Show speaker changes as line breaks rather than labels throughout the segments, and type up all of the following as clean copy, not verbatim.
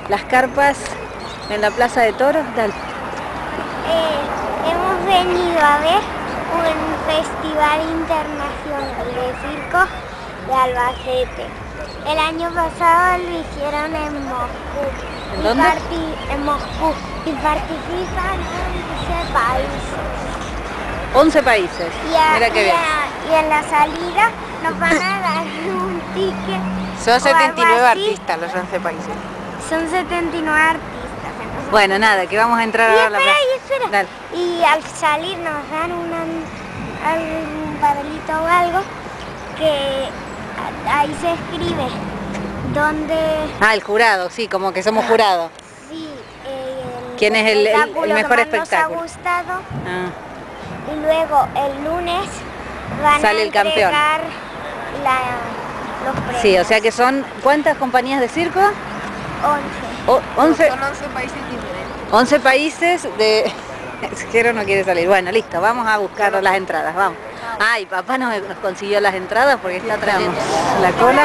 las carpas en la Plaza de Toros. Dale.
Hemos venido a ver un festival internacional de circo de Albacete. El año pasado lo hicieron en Moscú.
¿En dónde?
En Moscú. Y participan 11 países.
11 países. Mira qué bien.
Y en la salida nos van a dar un ticket.
Son 79 artistas los 11 países.
Son 79 artistas.
Bueno, nada, que vamos a entrar a la plaza.
Espera.
Dale.
Y al salir nos dan algún papelito o algo que ahí se escribe dónde...
Ah, el jurado, sí, como que somos jurado.
Sí,
¿Quién es el mejor
que
espectáculo?
Nos ha gustado.
Ah.
Y luego el lunes van
Sale
a
el campeón.
entregar los premios.
Sí, o sea que son, ¿cuántas compañías de circo?
11.
11.
Son 11 países diferentes.
11 países de... Jero no quiere salir. Bueno, listo, vamos a buscar las entradas, vamos. Ay, papá nos consiguió las entradas porque está atrás. La cola.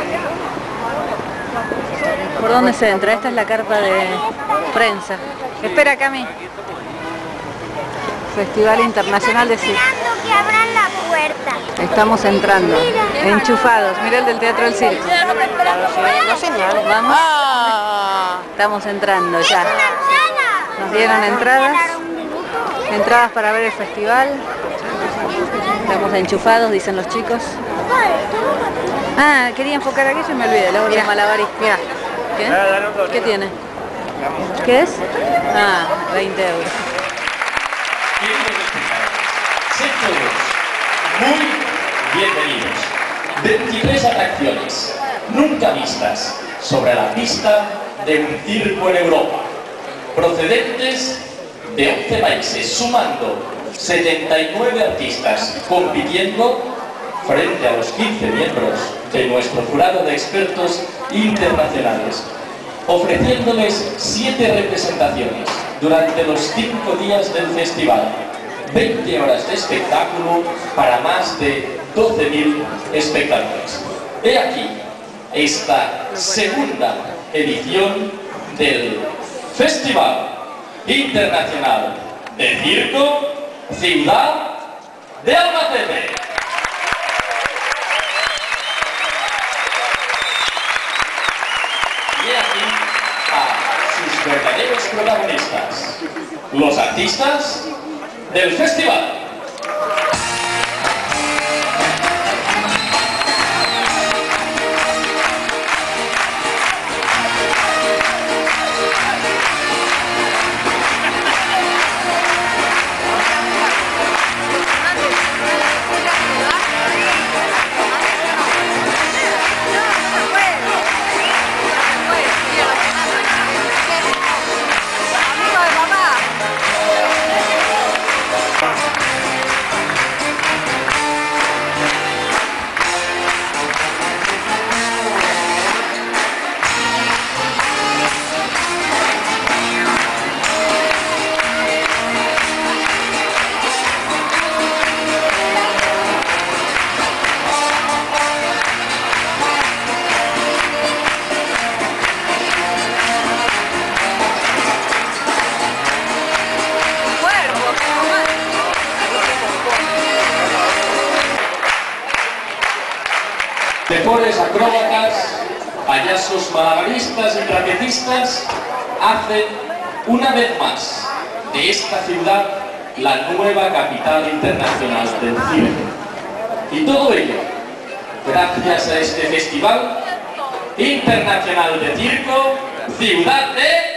¿Por dónde se entra? Esta es la carpa de prensa. Espera, Cami. Festival Internacional de Circo.
Esperando que abran la puerta.
Estamos entrando. Enchufados. Mira el del Teatro del Circo.
No señales.
Vamos.
Ah.
Estamos entrando ya. Nos dieron entradas para ver el festival. Estamos enchufados, dicen los chicos. Ah, quería enfocar aquello y me olvidé. Luego de malabarista. Mira. ¿Qué? ¿Qué tiene? ¿Qué es? Ah, 20 euros.
Sean todos muy bienvenidos. 23 atracciones nunca vistas sobre la pista de un circo en Europa, procedentes de 11 países, sumando 79 artistas compitiendo frente a los 15 miembros de nuestro jurado de expertos internacionales, ofreciéndoles 7 representaciones durante los 5 días del festival, 20 horas de espectáculo para más de 12.000 espectadores. He aquí esta segunda edición del Festival Internacional de Circo Ciudad de Albacete. Y aquí a sus verdaderos protagonistas, los artistas del festival. Mejores acróbatas, payasos malabaristas y trapecistas hacen una vez más de esta ciudad la nueva capital internacional del circo. Y todo ello gracias a este Festival Internacional de Circo Ciudad de...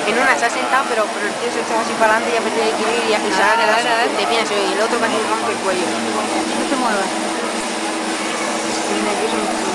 En una se ha sentado, pero el tío se echaba así para adelante y ha perdido el equilibrio y se ha quedado de pie, y el otro casi rompe el cuello.
No se mueva.
Mira, aquí